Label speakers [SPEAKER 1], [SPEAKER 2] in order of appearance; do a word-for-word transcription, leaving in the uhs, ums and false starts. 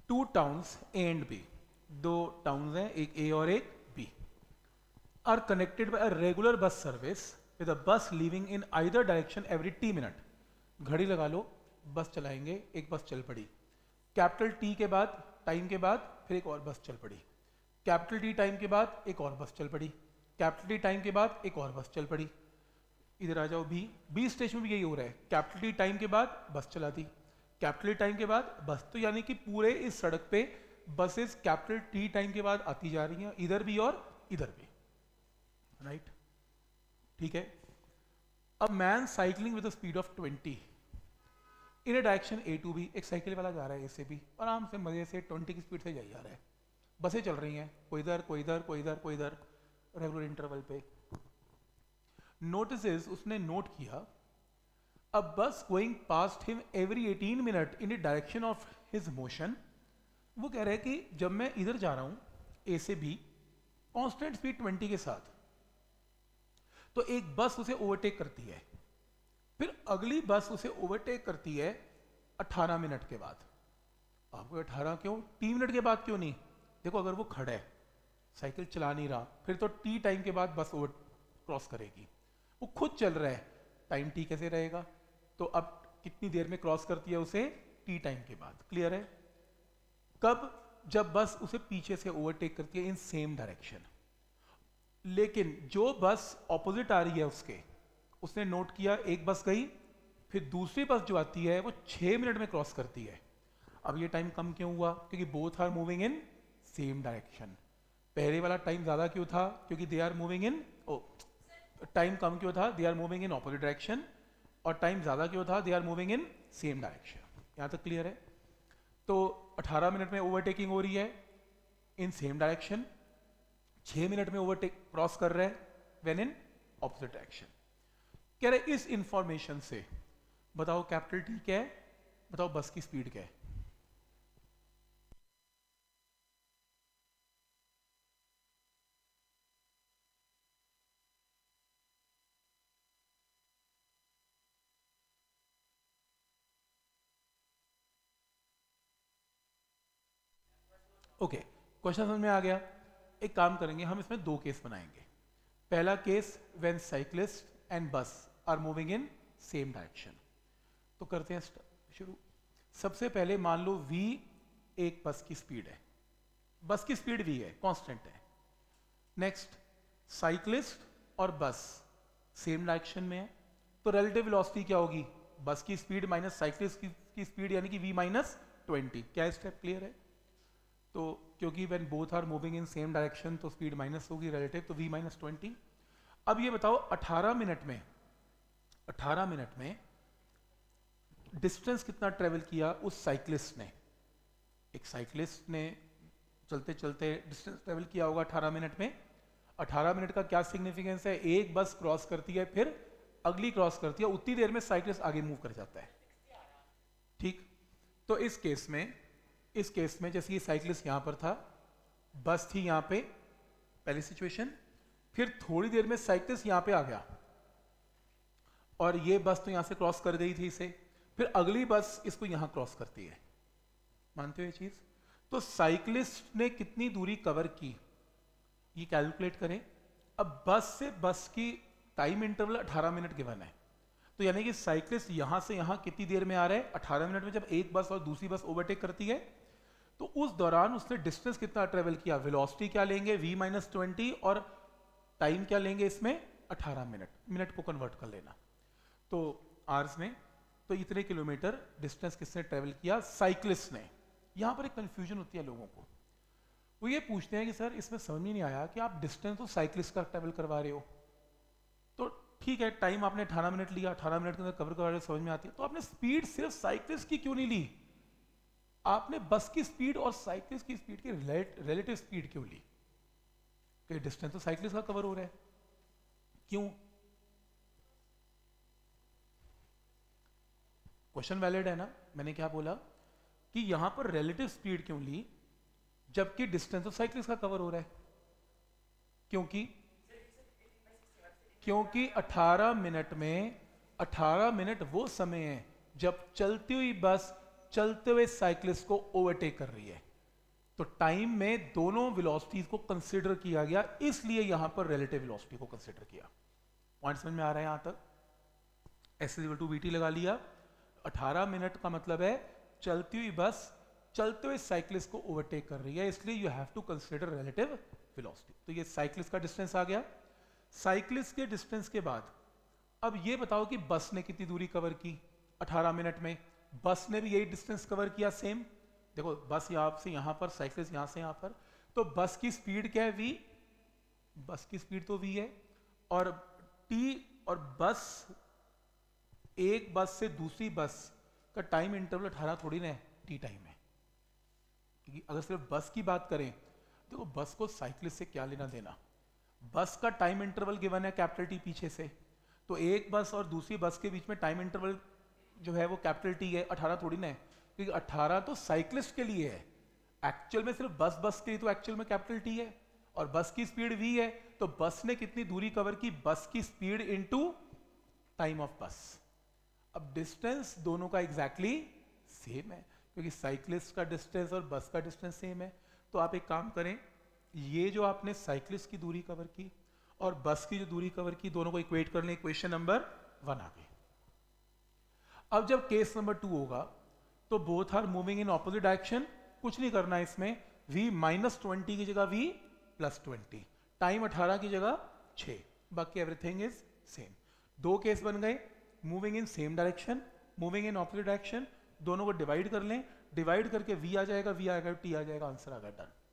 [SPEAKER 1] To towns A and B, दो towns हैं, एक ए और एक B, are connected by a regular bus service with a bus leaving in either direction every T minute. घड़ी लगा लो, बस चलाएंगे, एक बस चल पड़ी, कैपिटल टी के बाद टाइम के बाद फिर एक और बस चल पड़ी, कैपिटल टी टाइम के बाद एक और बस चल पड़ी, कैपिटल टी टाइम के बाद एक और बस चल पड़ी। इधर आ जाओ बी, बी स्टेशन में भी यही हो रहा है, कैपिटल टी टाइम के बाद बस चला दी, कैपिटल टी टाइम के बाद बस, तो यानी कि पूरे इस सड़क पे बसेस कैपिटल टी टाइम के बाद आती जा रही हैं, इधर भी और इधर भी, राइट, ठीक है। अब man cycling with the speed of twenty in a direction A to B, एक साइकिल वाला जा रहा है ए से बी, आराम से मजे से ट्वेंटी की स्पीड से जाई जा रहा है, बसें चल रही हैं, कोई इधर कोई इधर कोई इधर कोई इधर, रेगुलर इंटरवल पे। नोटिस, उसने नोट किया a bus going past him every eighteen minute in the direction of his motion. वो कह रहा है कि जब मैं इधर जा रहा हूं ए से बी कांस्टेंट स्पीड ट्वेंटी के साथ, तो एक बस उसे ओवरटेक करती है, फिर अगली बस उसे ओवरटेक करती है अठारह मिनट के बाद। आपको अठारह क्यों, टी मिनट के बाद क्यों नहीं? देखो अगर वो खड़ा है, साइकिल चला नहीं रहा, फिर तो टी टाइम के बाद बस ओवर क्रॉस करेगी, वो खुद चल रहा है, टाइम टी कैसे रहेगा? तो अब कितनी देर में क्रॉस करती है उसे? टी टाइम के बाद। क्लियर है? कब? जब बस उसे पीछे से ओवरटेक करती है इन सेम डायरेक्शन। लेकिन जो बस ऑपोजिट आ रही है उसके, उसने नोट किया एक बस गई, फिर दूसरी बस जो आती है वो छह मिनट में क्रॉस करती है। अब ये टाइम कम क्यों हुआ? क्योंकि both are moving in same direction. पहले वाला टाइम ज्यादा क्यों था? क्योंकि दे आर मूविंग इन, ओ टाइम कम क्यों था? They are moving in opposite direction. और टाइम ज्यादा क्यों था? They are moving in same direction. यहां तक क्लियर है? तो अठारह मिनट में ओवरटेकिंग हो रही है इन सेम डायरेक्शन, छह मिनट में ओवरटेक क्रॉस कर रहे हैं व्हेन इन ऑपोजिट डायरेक्शन। कह रहे इस इंफॉर्मेशन से बताओ कैपिटल टी क्या है, बताओ बस की स्पीड क्या है। ओके, क्वेश्चन समझ में आ गया? एक काम करेंगे हम, इसमें दो केस बनाएंगे। पहला case when cyclist and bus are moving in same direction. तो करते हैं शुरू। सबसे पहले मान लो v एक बस की स्पीड है, बस की स्पीड v है, कांस्टेंट है। नेक्स्ट, साइक्लिस्ट और बस सेम डायरेक्शन में है, तो रिलेटिव वेलोसिटी क्या होगी? बस की स्पीड माइनस साइक्लिस्ट की, की स्पीड, यानी कि v माइनस ट्वेंटी। क्या स्टेप क्लियर है? तो क्योंकि when both are moving in same direction तो स्पीड माइनस होगी रिलेटिव, तो v माइनस ट्वेंटी। अब ये बताओ अठारह मिनट में अठारह मिनट में डिस्टेंस कितना ट्रेवल किया उस साइक्लिस्ट ने? एक साइक्लिस्ट ने चलते चलते डिस्टेंस ट्रेवल किया होगा अठारह मिनट में। अठारह मिनट का क्या सिग्निफिकेंस है? एक बस क्रॉस करती है, फिर अगली क्रॉस करती है, उतनी देर में साइक्लिस्ट आगे मूव कर जाता है। ठीक, तो इस केस में इस केस में जैसे ये साइक्लिस्ट यहां पर था, बस थी यहां पे, पहली सिचुएशन, फिर थोड़ी देर में साइक्लिस्ट यहां पे आ गया और ये बस तो यहां से क्रॉस कर गई थी इसे, फिर अगली बस इसको यहां क्रॉस करती है। मानते हो ये चीज? तो साइक्लिस्ट ने कितनी दूरी कवर की ये कैलकुलेट करें। अब बस से बस की टाइम इंटरवल अठारह मिनट गिवन है, तो यानी कि साइक्लिस्ट यहां से यहां कितनी देर में आ रहा है? अठारह मिनट में। जब एक बस और दूसरी बस ओवरटेक करती है तो उस दौरान उसने डिस्टेंस कितना ट्रेवल किया? वेलोसिटी क्या लेंगे? v माइनस ट्वेंटी, और टाइम क्या लेंगे इसमें? अठारह मिनट। मिनट को कन्वर्ट कर लेना तो आवर्स में। तो इतने किलोमीटर डिस्टेंस किसने ट्रेवल किया? साइक्लिस्ट ने। यहां पर एक कंफ्यूजन होती है लोगों को, वो ये पूछते हैं कि सर इसमें समझ में नहीं आया कि आप डिस्टेंस तो साइक्लिस्ट का ट्रेवल करवा रहे हो, तो ठीक है टाइम आपने अठारह मिनट लिया, अठारह मिनट के अंदर कवर करवा रहे हो, समझ में आती है, तो आपने स्पीड सिर्फ साइक्लिस्ट की क्यों नहीं ली? आपने बस की स्पीड और साइक्लिस्ट की स्पीड की रिलेटिव स्पीड क्यों ली? कि डिस्टेंस तो साइक्लिस्ट का कवर हो रहा है, क्यों? क्वेश्चन वैलिड है ना? मैंने क्या बोला कि यहां पर रिलेटिव स्पीड क्यों ली जबकि डिस्टेंस तो साइक्लिस्ट का कवर हो रहा है? क्योंकि क्योंकि अठारह मिनट में अठारह मिनट वो समय है जब चलती हुई बस चलते हुए साइक्लिस्ट को ओवरटेक कर रही है, तो टाइम में दोनों वेलोसिटीज को कंसीडर किया गया, इसलिए यहां पर रिलेटिव वेलोसिटी को कंसीडर किया। पॉइंट समझ में आ रहा है यहां तक? S equal to V T लगा लिया। अठारह मिनट का मतलब है चलती हुई बस चलते हुए साइक्लिस्ट को ओवरटेक कर रही है, इसलिए you have to consider relative velocity. तो ये साइक्लिस्ट का डिस्टेंस आ गया। साइक्लिस्ट के डिस्टेंस के बाद अब ये बताओ कि बस ने कितनी दूरी कवर की अठारह मिनट में। बस ने भी यही डिस्टेंस कवर किया सेम। देखो बस यहां से यहां पर, साइक्लिस्ट यहां से यहां पर, तो बस की स्पीड क्या है? वी। बस की स्पीड तो वी है, और टी, और बस एक बस से दूसरी बस का टाइम इंटरवल अठारह थोड़ी ना टी टाइम है, क्योंकि अगर सिर्फ बस की बात करें देखो बस को साइक्लिस्ट से क्या लेना देना। बस का टाइम इंटरवल गिवन है कैपिटल टी पीछे से, तो एक बस और दूसरी बस के बीच में टाइम इंटरवल जो है वो कैपिटल टी है, अठारह थोड़ी ना है, क्योंकि अठारह तो साइक्लिस्ट के लिए है, एक्चुअल में सिर्फ बस बस के लिए तो एक्चुअल में कैपिटल टी है, और बस की स्पीड वी है, तो बस ने कितनी दूरी कवर की? बस की स्पीड इनटू टाइम ऑफ बस। अब डिस्टेंस दोनों का एग्जैक्टली सेम है, क्योंकि साइक्लिस्ट का डिस्टेंस और बस का डिस्टेंस सेम है। तो आप एक काम करें, ये जो आपने साइक्लिस्ट की दूरी कवर की और बस की जो दूरी कवर की, दोनों को इक्वेट कर लें, इक्वेशन नंबर वन आ गई। अब जब केस नंबर टू होगा तो both are moving in opposite direction, कुछ नहीं करना है इसमें, v माइनस ट्वेंटी की जगह v प्लस ट्वेंटी, टाइम अठारह की जगह छः, बाकी एवरीथिंग इज सेम। दो केस बन गए, moving in same direction, moving in opposite direction, दोनों को डिवाइड कर लें, डिवाइड करके v आ जाएगा, v आ जाएगा, t आ जाएगा, आंसर आ गया, डन।